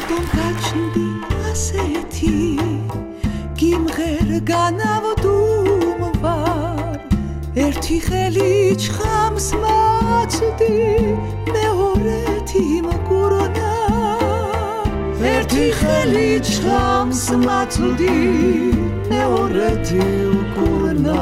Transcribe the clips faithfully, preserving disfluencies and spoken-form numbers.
რატომ გაჩნდი ასეთი გიმღერ განავდუმვარ ერთი ხელი ჩხამს მაწვდი მეორეთი მგურნა ერთი ხელი ჩხამს მაწვდი მეორეთი მგურნა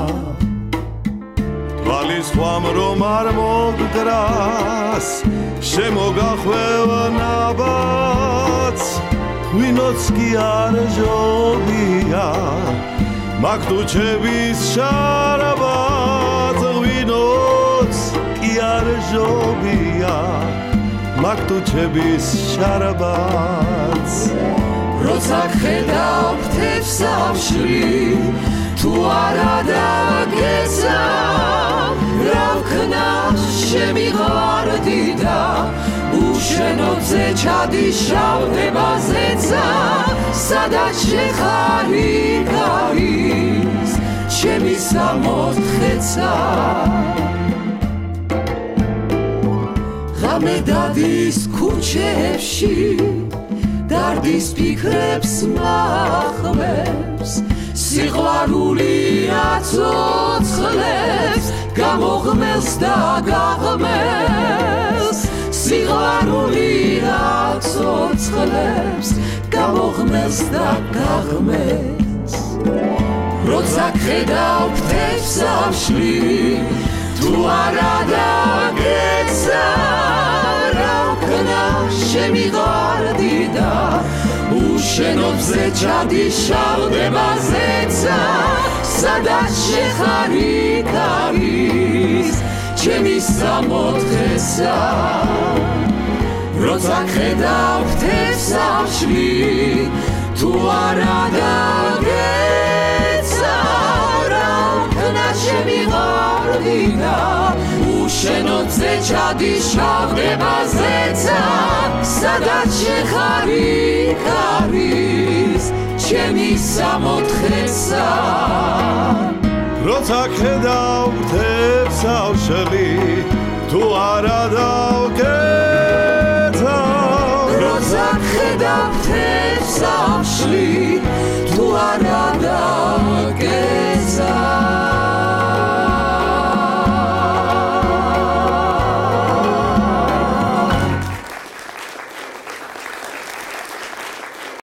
თვალის ხვამ რომ არ მოგდრას შემოგახვევა ნაბაც ვინოც კი არ ჟობია მაგ თუჩების შარაბაც ვინოც კი არ ჟობია მაგ თუჩების შარაბაც როცა ხედავ ფრთებს ავშლი თუ არა დაგეცა რა ვქნა შემიღვარდი და უშენოზე ჩადიშავდებაზეცა სადაც შეხარი გარის ჩემი სამოთხეცა ღამე დადის ქუჩებში დარდის ფიქრებს მახმებს სიყვარული აცოცხლებს გამოღმელს და გაღმელს სიყვარული აცოცხლებს გამოღმელს და გაღმელს როცა ხედავ ფრთებს ავშლი თუ არა დაგეცა რა ვქნა შემიღვარდი და უშენოზე ჩადიშავდებაზეცა სადაც შეხარი გარის ჩემი სამოთხეცა როცა ხედავ ფრთებს ავშლი თუ არა დაგეცა რა ვქნა შემიღვარდი და უშენოზე ჩადიშავდებაზეცა სადაც შეხარი გარის ჩემი სამოთხეცა როცა ხედავ ფრთებს ავშლი თუ არა დავკეცა როცა ხედავ ფრთებს ავშლი თუ არა